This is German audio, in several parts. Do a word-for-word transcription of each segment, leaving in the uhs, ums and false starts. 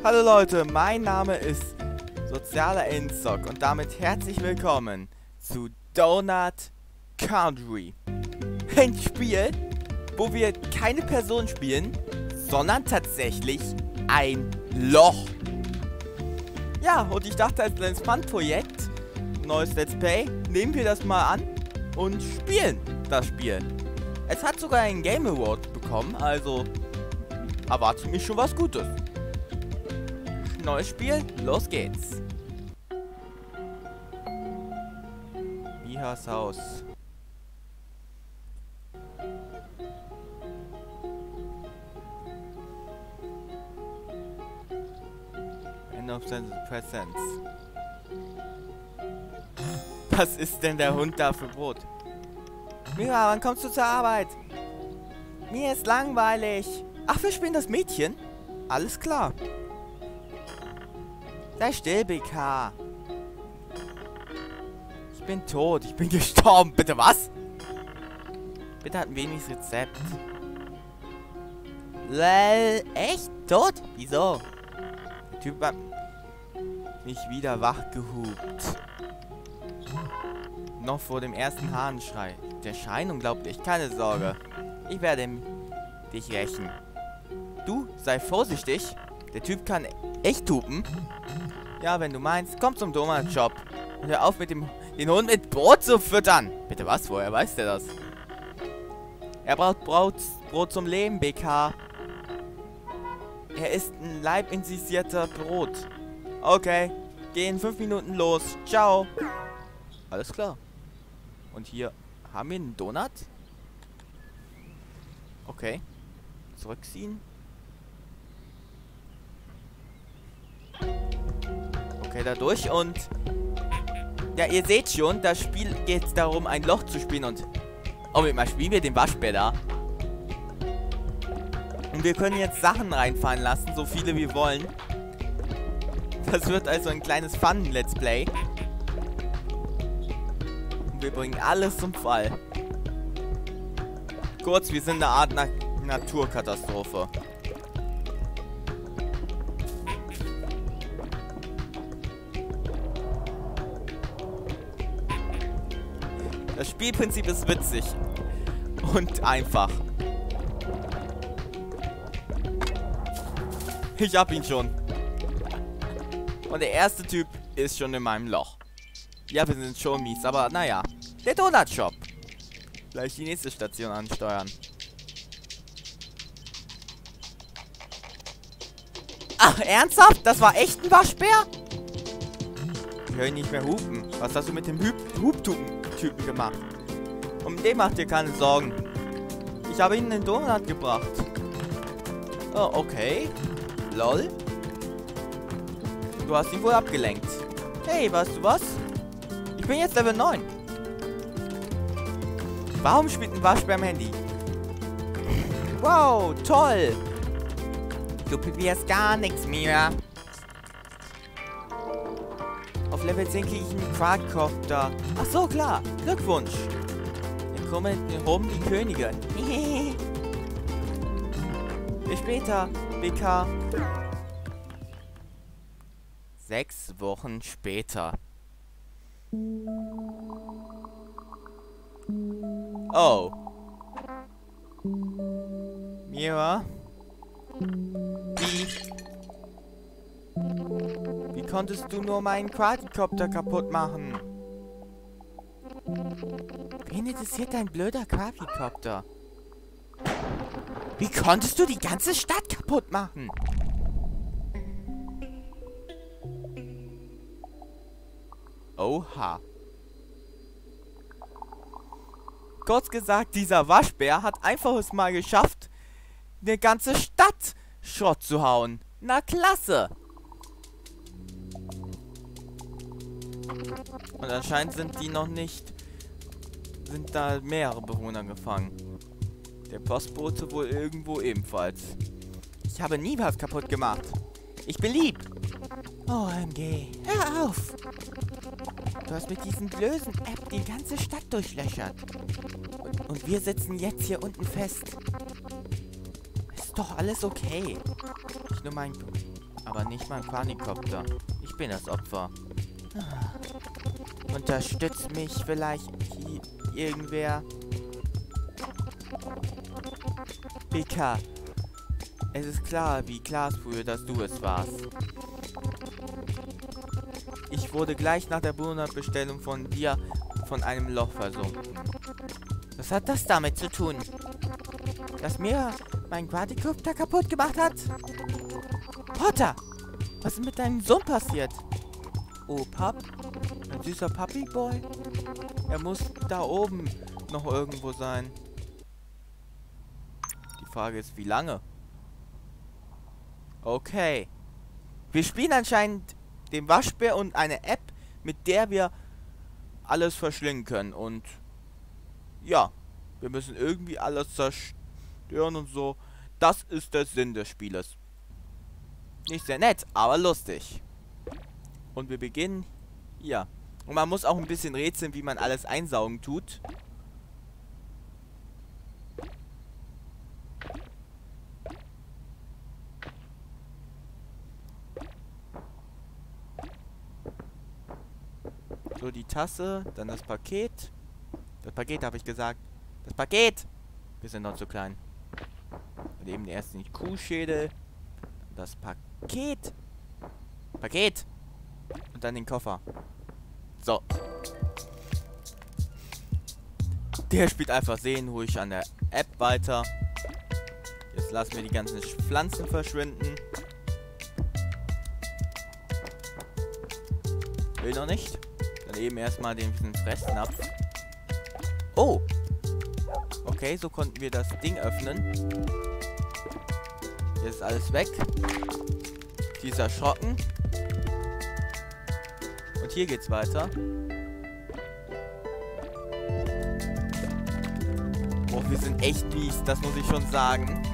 Hallo Leute, mein Name ist Sozialer Insock und damit herzlich willkommen zu Donut Country. Ein Spiel, wo wir keine Person spielen, sondern tatsächlich ein Loch. Ja, und ich dachte, als kleines Fun-Projekt, neues Let's Play, nehmen wir das mal an und spielen das Spiel. Es hat sogar einen Game Award bekommen, also erwartet mich schon was Gutes. Neues Spiel, los geht's. Mihas Haus. End of Sense Presence. Was ist denn der Hund da für Brot? Mira, wann kommst du zur Arbeit? Mir ist langweilig. Ach, wir spielen das Mädchen? Alles klar. Sei still, B K. Ich bin tot. Ich bin gestorben. Bitte was? Bitte hat ein weniges Rezept. Lel, echt? Tot? Wieso? Der Typ hat mich wieder wachgehupt. Noch vor dem ersten Hahnenschrei. Der Schein unglaublich. Keine Sorge. Ich werde dich rächen. Du, sei vorsichtig. Der Typ kann echt hupen. Ja, wenn du meinst, komm zum Donut-Shop. Und hör auf, mit dem den Hund mit Brot zu füttern. Bitte was? Woher weiß der das? Er braucht Brot, Brot zum Leben, B K. Er ist ein leibinjizierter Brot. Okay, geh in fünf Minuten los. Ciao. Alles klar. Und hier haben wir einen Donut. Okay. Zurückziehen. Okay, da durch und... Ja, ihr seht schon, das Spiel geht es darum, ein Loch zu spielen und... Oh, mit mal spielen wir den Waschbär da. Und wir können jetzt Sachen reinfallen lassen, so viele wir wollen. Das wird also ein kleines Fun-Let's Play. Und wir bringen alles zum Fall. Kurz, wir sind eine Art Na Naturkatastrophe. Das Spielprinzip ist witzig und einfach. Ich hab ihn schon. Und der erste Typ ist schon in meinem Loch. Ja, wir sind schon mies, aber naja. Der Donut Shop. Gleich die nächste Station ansteuern. Ach, ernsthaft? Das war echt ein Waschbär? Ich höre ihn nicht mehr hupen. Was hast du mit dem Hubtypen Typen gemacht? Um den macht dir keine Sorgen. Ich habe ihnen einen Donut gebracht. Oh, okay. Lol. Du hast ihn wohl abgelenkt. Hey, weißt du was? Ich bin jetzt Level neun. Warum spielt ein Waschbär am Handy? Wow, toll. Du probierst gar nichts mehr. Auf Level zehn kriege ich einen Quadcopter. Ach so, klar. Glückwunsch. Dann kommen rum die Könige. Bis später, B K. Sechs Wochen später. Oh. Mira? Wie? Wie konntest du nur meinen Quadcopter kaputt machen? Wen interessiert dein blöder Quadcopter? Wie konntest du die ganze Stadt kaputt machen? Oha. Kurz gesagt, dieser Waschbär hat einfach es mal geschafft, eine ganze Stadt Schrott zu hauen. Na klasse. Und anscheinend sind die noch nicht... Sind da mehrere Bewohner gefangen. Der Postbote wohl irgendwo ebenfalls. Ich habe nie was kaputt gemacht. Ich bin lieb. O M G. Hör auf. Du hast mit diesem blöden App die ganze Stadt durchlöchert. Und, und wir sitzen jetzt hier unten fest. Ist doch alles okay. Ich nur mein... Aber nicht mein Quadricopter. Ich bin das Opfer. Unterstützt mich vielleicht hier irgendwer? Pika. Es ist klar, wie Glasbrühe, dass du es warst. Ich wurde gleich nach der Monatbestellung von dir von einem Loch versunken. Was hat das damit zu tun? Dass mir mein Quadricopter kaputt gemacht hat? Potter! Was ist mit deinem Sohn passiert? Oh, Pap? Ein süßer Puppy-Boy? Er muss da oben noch irgendwo sein. Die Frage ist, wie lange? Okay. Wir spielen anscheinend den Waschbär und eine App, mit der wir alles verschlingen können. Und ja, wir müssen irgendwie alles zerstören und so. Das ist der Sinn des Spieles. Nicht sehr nett, aber lustig. Und wir beginnen hier. Und man muss auch ein bisschen rätseln, wie man alles einsaugen tut. So, die Tasse, dann das Paket. Das Paket habe ich gesagt. Das Paket! Wir sind noch zu klein. Und eben erst den Kuhschädel. Das Paket. Paket! Und dann den Koffer. So. Der spielt einfach sehen, ruhig an der App weiter. Jetzt lassen wir die ganzen Pflanzen verschwinden. Will noch nicht. Dann eben erstmal den Fressnapf. Oh! Okay, so konnten wir das Ding öffnen. Jetzt ist alles weg. Die ist erschrocken. Und hier geht's weiter. Oh, wir sind echt mies, das muss ich schon sagen.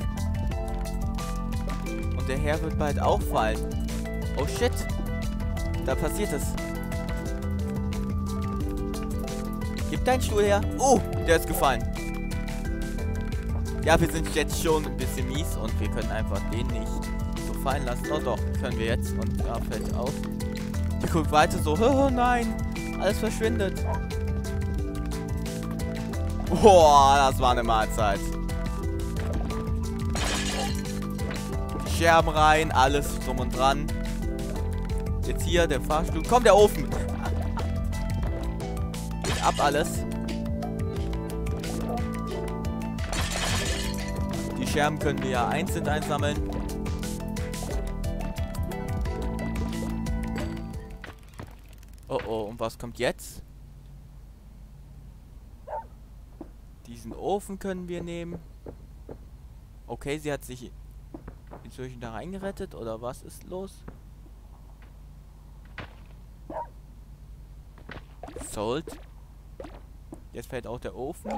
Und der Herr wird bald auffallen. Oh shit. Da passiert es. Gib deinen Stuhl her. Oh, der ist gefallen. Ja, wir sind jetzt schon ein bisschen mies und wir können einfach den nicht so fallen lassen. Oh doch, können wir jetzt. Und da fällt auf. Der guckt weiter so. Oh nein, alles verschwindet. Boah, das war eine Mahlzeit. Scherben rein, alles drum und dran. Jetzt hier der Fahrstuhl. Komm, der Ofen. Geht ab alles. Die Scherben können wir ja einzeln einsammeln. Oh oh, und was kommt jetzt? Diesen Ofen können wir nehmen. Okay, sie hat sich inzwischen da reingerettet, oder was ist los? Sold. Jetzt fällt auch der Ofen.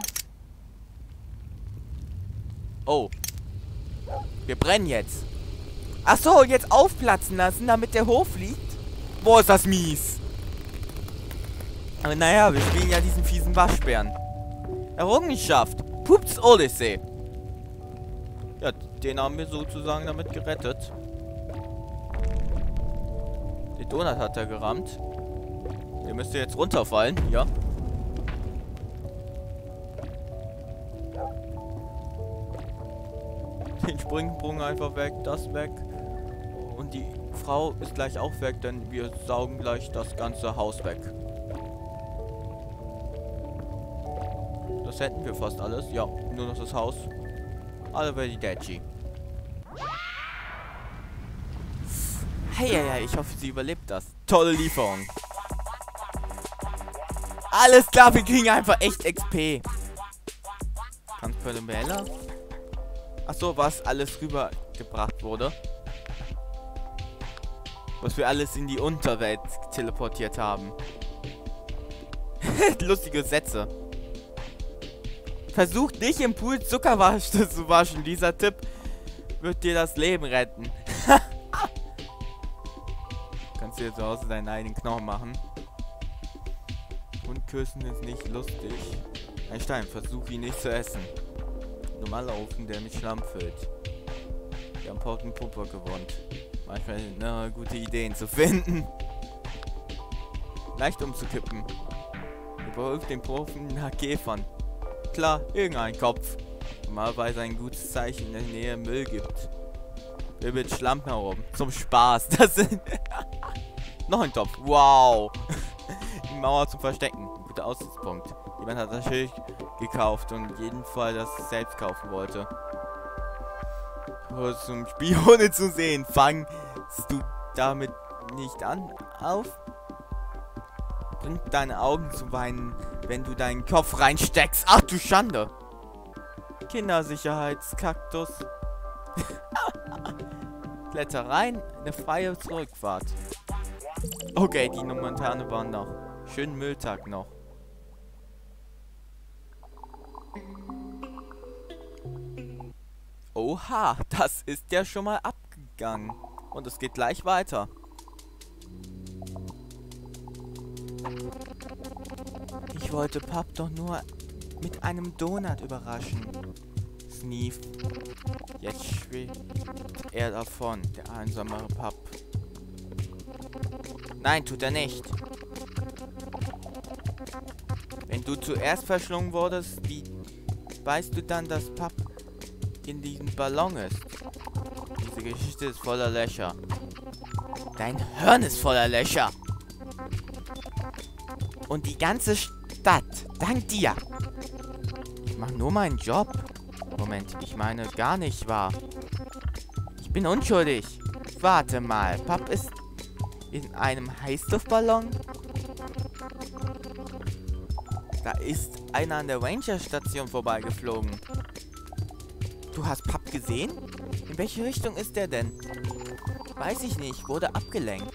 Oh. Wir brennen jetzt. Ach so, jetzt aufplatzen lassen, damit der Hof liegt. Boah, ist das mies. Aber naja, wir spielen ja diesen fiesen Waschbären. Errungenschaft. Pups Odyssee. Ja, den haben wir sozusagen damit gerettet. Den Donut hat er gerammt. Der müsste jetzt runterfallen, ja. Den Springbrunnen einfach weg, das weg. Und die Frau ist gleich auch weg, denn wir saugen gleich das ganze Haus weg. Das hätten wir fast alles. Ja, nur noch das Haus. Alle very deadgy. Hey, hey, hey, ich hoffe, sie überlebt das. Tolle Lieferung. Alles klar, wir kriegen einfach echt X P. Transferabella. Achso, was alles rübergebracht wurde. Was wir alles in die Unterwelt teleportiert haben. Lustige Sätze. Versucht nicht im Pool Zuckerwasch zu waschen. Dieser Tipp wird dir das Leben retten. Kannst du dir zu Hause deinen eigenen Knochen machen. Und küssen ist nicht lustig. Ein Stein, versuch ihn nicht zu essen. Normaler Ofen, der mit Schlamm füllt. Wir haben Potten Pupper gewonnen. Manchmal eine gute Ideen zu finden. Leicht umzukippen. Überhaupt den Profen nach Käfern. Klar, irgendein Kopf. Normalerweise ein gutes Zeichen in der Nähe Müll gibt. Wir mit Schlamm herum. Zum Spaß. Das sind. Noch ein Topf. Wow. Die Mauer zu verstecken. Guter Aussichtspunkt. Jemand hat das Schild gekauft und jeden Fall das selbst kaufen wollte. Nur zum Spione zu sehen. Fangst du damit nicht an auf? Bringt deine Augen zu weinen, wenn du deinen Kopf reinsteckst. Ach du Schande. Kindersicherheitskaktus. Kletter rein, eine freie Zurückfahrt. Okay, die momentane war noch. Schönen Mülltag noch. Oha, das ist ja schon mal abgegangen. Und es geht gleich weiter. Ich wollte Pap doch nur mit einem Donut überraschen. Sneef. Jetzt schwebt er davon, der einsame Pap. Nein, tut er nicht. Wenn du zuerst verschlungen wurdest, wie weißt du dann, dass Pap in diesem Ballon ist? Diese Geschichte ist voller Löcher. Dein Hirn ist voller Löcher. Und die ganze Stadt, dank dir. Ich mache nur meinen Job. Moment, ich meine gar nicht wahr. Ich bin unschuldig. Warte mal, Pap ist in einem Heißluftballon? Da ist einer an der Ranger-Station vorbeigeflogen. Du hast Pap gesehen? In welche Richtung ist der denn? Weiß ich nicht, wurde abgelenkt.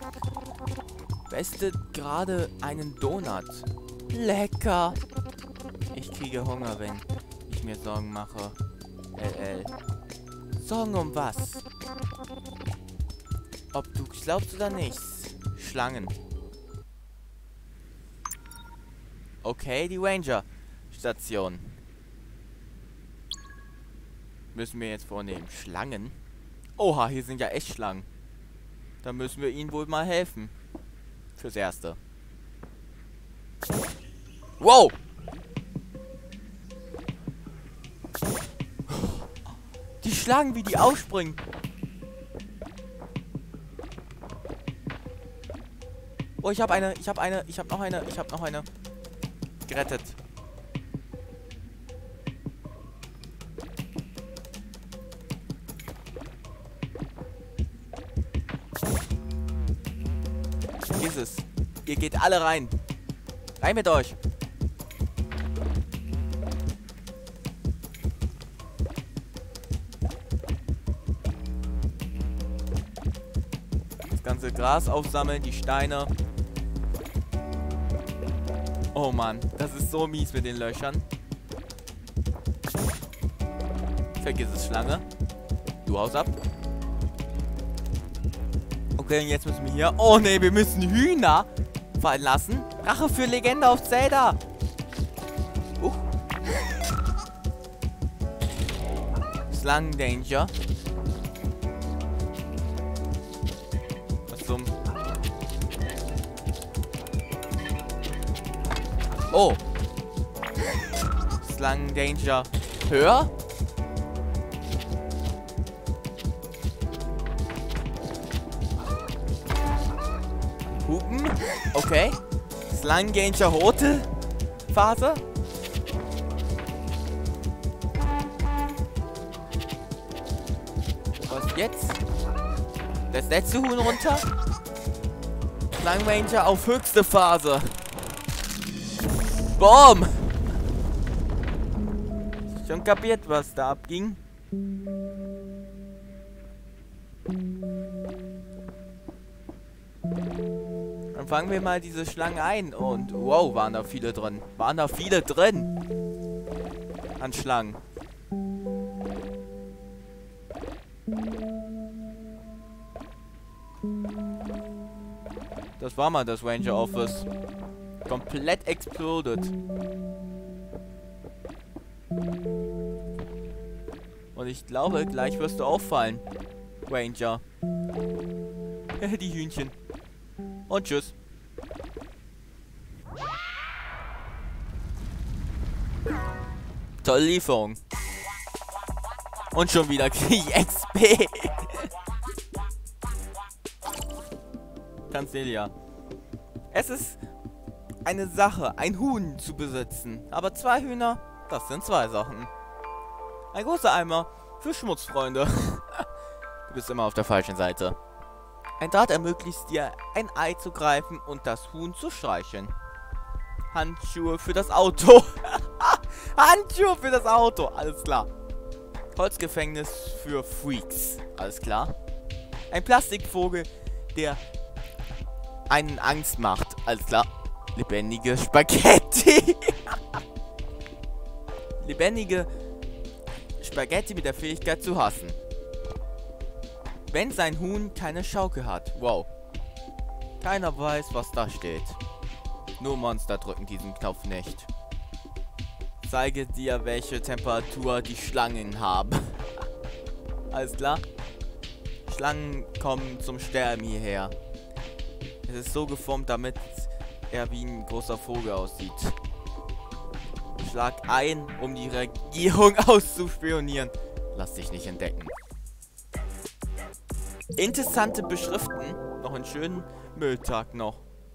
Beste gerade einen Donut. Lecker. Ich kriege Hunger, wenn ich mir Sorgen mache. L L. Sorgen um was? Ob du glaubst oder nicht. Schlangen. Okay, die Ranger-Station. Müssen wir jetzt vornehmen. Schlangen? Oha, hier sind ja echt Schlangen. Da müssen wir ihnen wohl mal helfen. Fürs Erste. Wow! Die Schlangen, wie die ausspringen. Oh, ich habe eine, ich habe eine, ich habe noch eine, ich habe noch eine. Gerettet. Ist es. Ihr geht alle rein. Rein mit euch. Das ganze Gras aufsammeln, die Steine. Oh Mann, das ist so mies mit den Löchern. Vergiss es, Schlange. Du haust ab. Okay, und jetzt müssen wir hier... Oh ne, wir müssen Hühner fallen lassen. Rache für Legende auf Zelda. Uh. Slangen-Danger. Was zum... Oh. Slangen-Danger. Höher? Hupen. Okay. Slangen-Danger rote Phase. Was jetzt? Das letzte Huhn runter. Slangen-Ranger auf höchste Phase. Boom! Schon kapiert, was da abging. Dann fangen wir mal diese Schlange ein. Und wow, waren da viele drin. Waren da viele drin. An Schlangen. Das war mal das Ranger Office. Komplett exploded. Und ich glaube, gleich wirst du auffallen, Ranger. Die Hühnchen. Und tschüss. Tolle Lieferung. Und schon wieder kriege ich X P. Tanzelia. Es ist eine Sache, ein Huhn zu besitzen. Aber zwei Hühner, das sind zwei Sachen. Ein großer Eimer für Schmutzfreunde. Du bist immer auf der falschen Seite. Ein Draht ermöglicht dir, ein Ei zu greifen und das Huhn zu streicheln. Handschuhe für das Auto. Handschuhe für das Auto, alles klar. Holzgefängnis für Freaks, alles klar. Ein Plastikvogel, der einen Angst macht, alles klar. Lebendige Spaghetti. Lebendige Spaghetti mit der Fähigkeit zu hassen. Wenn sein Huhn keine Schaukel hat. Wow. Keiner weiß, was da steht. Nur Monster drücken diesen Knopf nicht. Zeige dir, welche Temperatur die Schlangen haben. Alles klar? Schlangen kommen zum Sterben hierher. Es ist so geformt, damit er wie ein großer Vogel aussieht. Schlag ein, um die Regierung auszuspionieren. Lass dich nicht entdecken. Interessante Beschriften. Noch einen schönen Mülltag noch.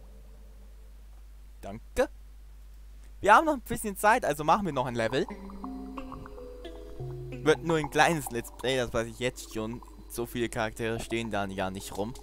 Danke. Wir haben noch ein bisschen Zeit, also machen wir noch ein Level. Wird nur ein kleines Let's Play, das weiß ich jetzt schon. So viele Charaktere stehen da ja nicht rum.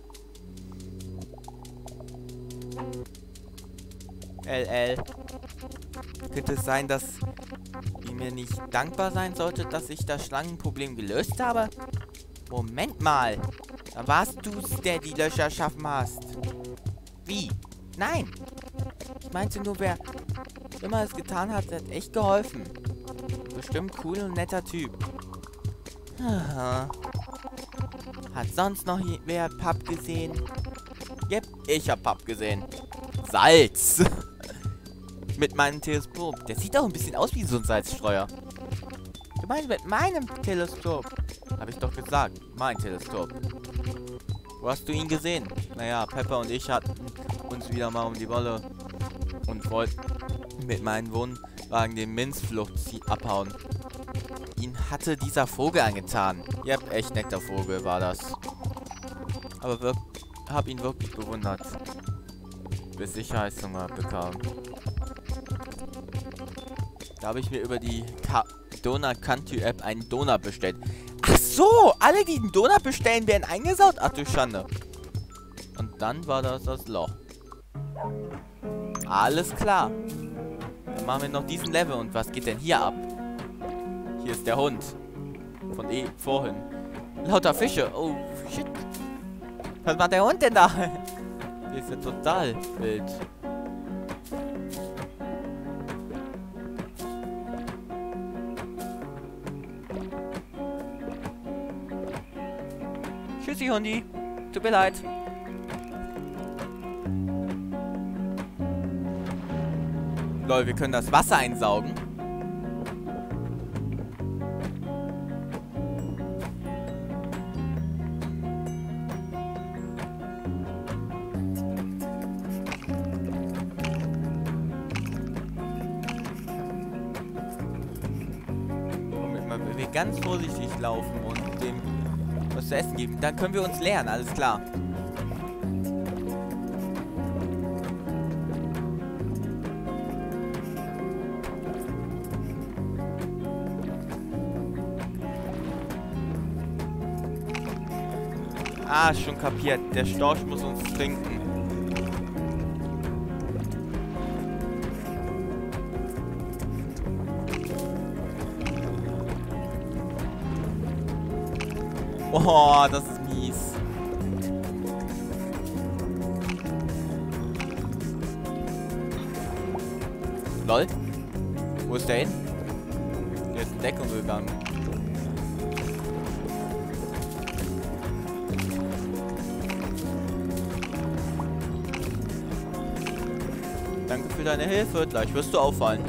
L L. Könnte es sein, dass ihr mir nicht dankbar sein solltet, dass ich das Schlangenproblem gelöst habe? Moment mal. Da warst du's, der die Löcher schaffen hast. Wie? Nein. Ich meinte nur, wer immer es getan hat, hat echt geholfen. Bestimmt cool und netter Typ. Aha. Hat sonst noch wer Papp gesehen? Yep, ich hab Papp gesehen. Salz. Mit meinem Teleskop. Der sieht auch ein bisschen aus wie so ein Salzstreuer. Du meinst mit meinem Teleskop? Hab ich doch gesagt. Mein Teleskop. Wo hast du ihn gesehen? Naja, Pepper und ich hatten uns wieder mal um die Wolle und wollten mit meinem Wohnwagen den Minzflucht abhauen. Ihn hatte dieser Vogel angetan. Ja, echt netter Vogel war das. Aber wir hab ihn wirklich bewundert. Bis ich Heißhunger bekam. Da habe ich mir über die Donut Country App einen Donut bestellt. Ach so, alle, die einen Donut bestellen, werden eingesaut? Ach du Schande. Und dann war das das Loch. Alles klar. Dann machen wir noch diesen Level. Und was geht denn hier ab? Hier ist der Hund. Von eh vorhin. Lauter Fische. Oh, shit. Was macht der Hund denn da? Der ist ja total wild. Tschüssi, Hundi. Tut mir leid. Lol, wir können das Wasser einsaugen. Moment mal, wenn wir ganz vorsichtig laufen und dem was zu essen geben, dann können wir uns leeren, alles klar. Ah, schon kapiert. Der Storch muss uns trinken. Oh, das ist mies. Lol. Wo ist der hin? Der ist in Deckung gegangen. Danke für deine Hilfe. Gleich wirst du auffallen.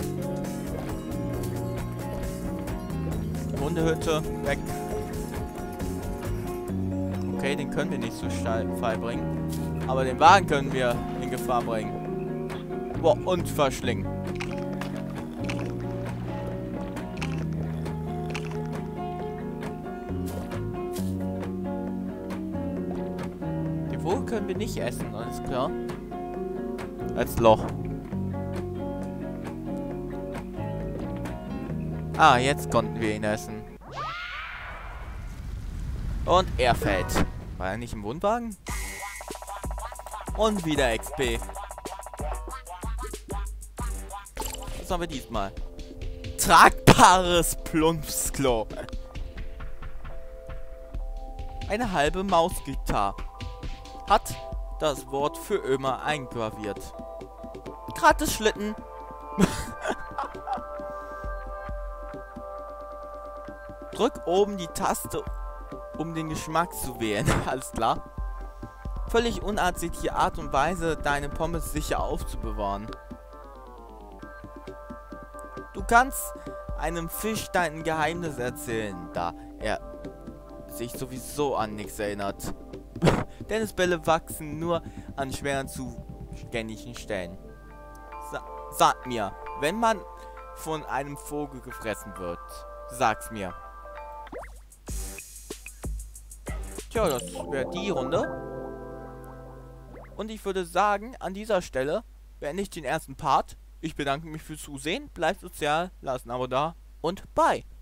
Hundehütte. Weg. Okay, den können wir nicht so steil bringen. Aber den Wagen können wir in Gefahr bringen. Boah, und verschlingen. Den Vogel können wir nicht essen, alles klar. Als Loch. Ah, jetzt konnten wir ihn essen. Und er fällt. War er nicht im Wohnwagen? Und wieder X P. Was haben wir diesmal? Tragbares Plumpsklo. Eine halbe Mausgitarre. Hat das Wort für immer eingraviert. Gratis Schlitten. Drück oben die Taste, um den Geschmack zu wählen. Alles klar. Völlig unartige Art und Weise, deine Pommes sicher aufzubewahren. Du kannst einem Fisch dein Geheimnis erzählen, da er sich sowieso an nichts erinnert. Tennisbälle wachsen nur an schweren zugänglichen Stellen. Sa sag mir, wenn man von einem Vogel gefressen wird, sag's mir. Tja, das wäre die Runde. Und ich würde sagen, an dieser Stelle beende ich den ersten Part. Ich bedanke mich fürs Zusehen, bleibt sozial, lasst ein Abo da und bye.